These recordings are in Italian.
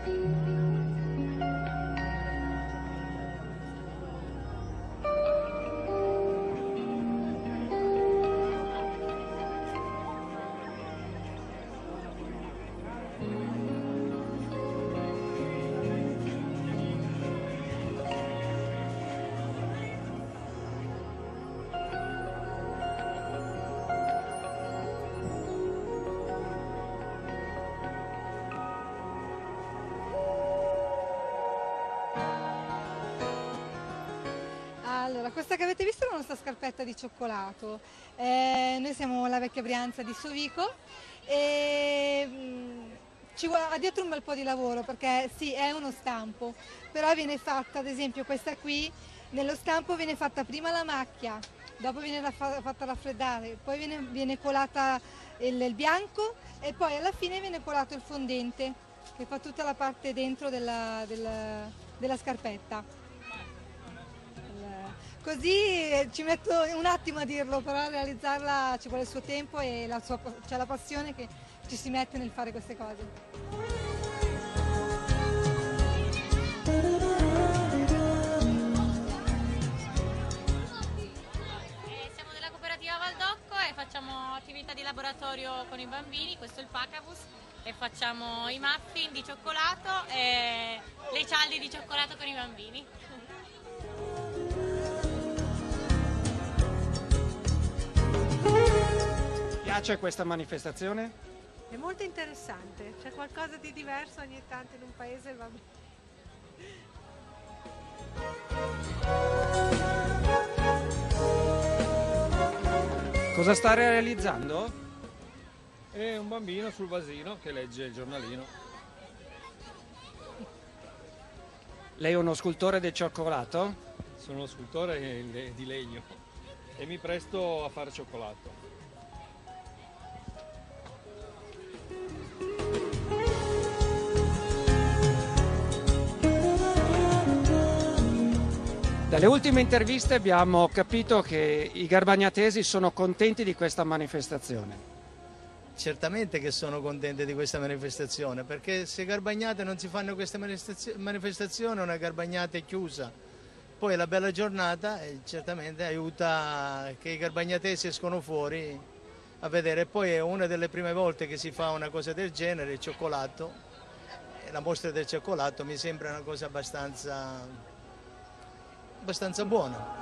Allora, questa che avete visto è la nostra scarpetta di cioccolato. Noi siamo la vecchia Brianza di Sovico e ci va dietro un bel po' di lavoro perché sì, è uno stampo, però viene fatta, ad esempio questa qui, nello stampo viene fatta prima la macchia, dopo viene fatta raffreddare, poi viene colata il bianco e poi alla fine viene colato il fondente che fa tutta la parte dentro della scarpetta. Così ci metto un attimo a dirlo, però a realizzarla ci vuole il suo tempo e c'è la passione che ci si mette nel fare queste cose. Siamo della cooperativa Valdocco e facciamo attività di laboratorio con i bambini, questo è il Pacavus, e facciamo i muffin di cioccolato e le cialde di cioccolato con i bambini. Piace questa manifestazione? È molto interessante, c'è qualcosa di diverso ogni tanto in un paese, va bene. Cosa sta realizzando? È un bambino sul vasino che legge il giornalino. Lei è uno scultore del cioccolato? Sono uno scultore di legno e mi presto a fare cioccolato. Dalle ultime interviste abbiamo capito che i garbagnatesi sono contenti di questa manifestazione. Certamente che sono contenti di questa manifestazione, perché se Garbagnate non si fanno queste manifestazioni, una Garbagnata è chiusa. Poi la bella giornata certamente aiuta che i garbagnatesi escono fuori a vedere. Poi è una delle prime volte che si fa una cosa del genere, il cioccolato. La mostra del cioccolato mi sembra una cosa abbastanza buona.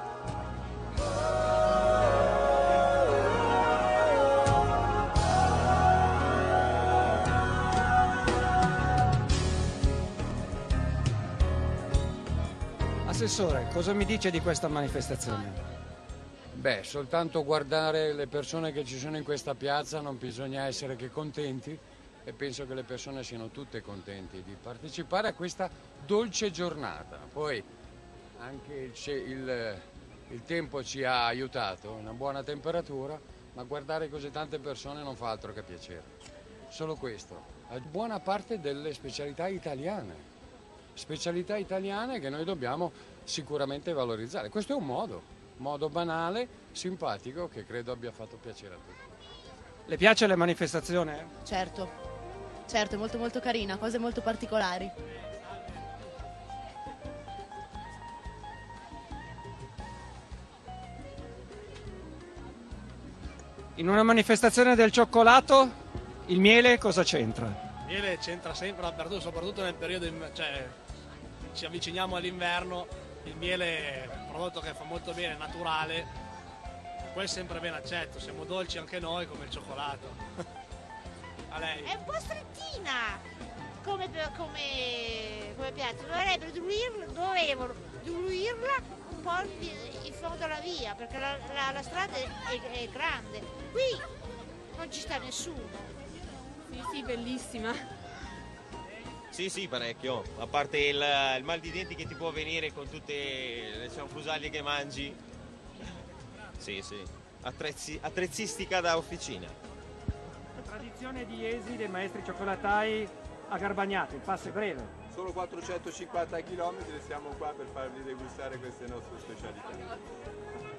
Assessore, cosa mi dice di questa manifestazione? Beh, soltanto guardare le persone che ci sono in questa piazza non bisogna essere che contenti e penso che le persone siano tutte contenti di partecipare a questa dolce giornata. Poi anche il tempo ci ha aiutato, una buona temperatura, ma guardare così tante persone non fa altro che piacere. Solo questo. Buona parte delle specialità italiane che noi dobbiamo sicuramente valorizzare. Questo è un modo banale, simpatico, che credo abbia fatto piacere a tutti. Le piace la manifestazione? Certo, è molto molto carina, cose molto particolari. In una manifestazione del cioccolato, il miele cosa c'entra? Il miele c'entra sempre dappertutto, soprattutto nel periodo, ci avviciniamo all'inverno, il miele è un prodotto che fa molto bene, naturale, poi è sempre ben accetto, siamo dolci anche noi come il cioccolato. A lei. È un po' strettina come piatto, dovrebbero diluirla un po' in fondo alla via, perché la strada è grande, qui non ci sta nessuno. Sì, bellissima. Sì, parecchio, a parte il mal di denti che ti può venire con tutte le cianfrusaglie che mangi. Sì, attrezzistica da officina. La tradizione di Esi dei maestri cioccolatai a Garbagnate, il passo è breve. Solo 450 km e siamo qua per farvi degustare queste nostre specialità.